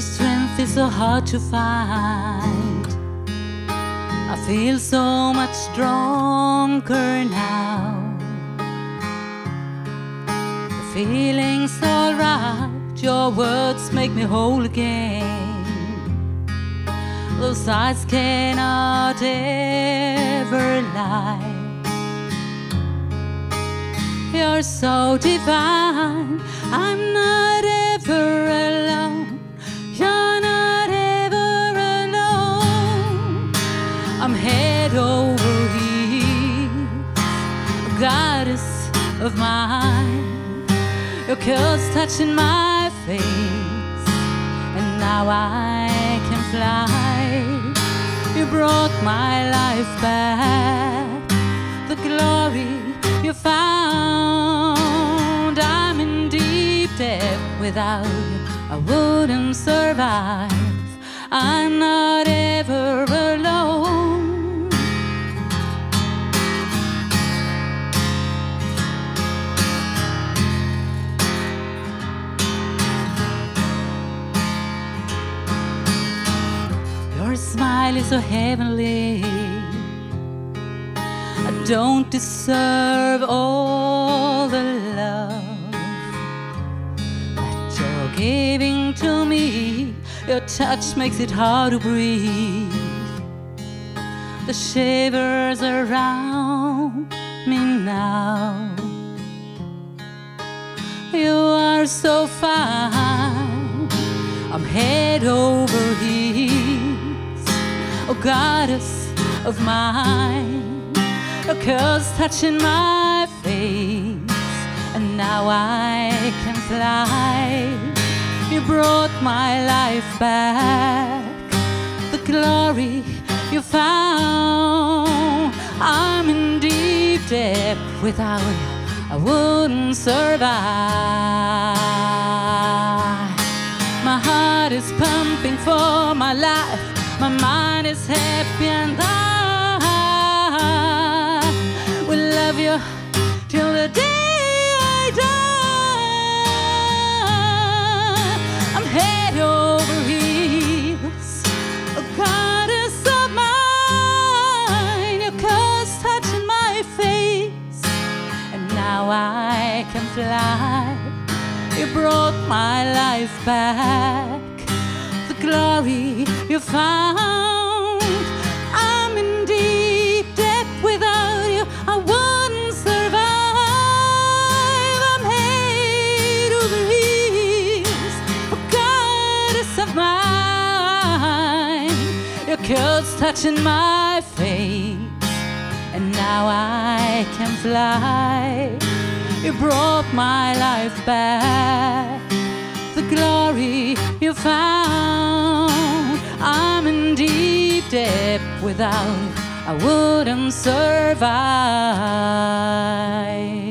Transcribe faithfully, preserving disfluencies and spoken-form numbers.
strength is so hard to find. I feel so much stronger now. The feeling's alright, your words make me whole again. Those eyes cannot ever lie. You're so divine, I'm not ever alone. You're not ever alone. I'm head over heels, a goddess of mine. Your kiss touching my face, and now I can fly. You brought my life back, the glory you found. I'm in deep debt, without you I wouldn't survive. I'm not ever alone. Your smile is so heavenly. I don't deserve all the love that you're giving to me. Your touch makes it hard to breathe. The shivers around me now. You are so fine, I'm head over heels, oh goddess of mine. Your kiss touching my face, and now I can fly. You brought my life back, the glory you found. I'm in deep debt, without you I wouldn't survive. My heart is pumping for my life, my mind is happy, and I will love you till the day I die. I'm head over heels, a goddess of mine. Your kiss touching my face, and now I can fly. You brought my life back, the glory you found. I'm in deep debt, without you I wouldn't survive. I'm head over heels, a goddess of mine. Your kiss touching my face, and now I can fly. You brought my life back, the glory you found. I'm in deep debt, without you I wouldn't survive.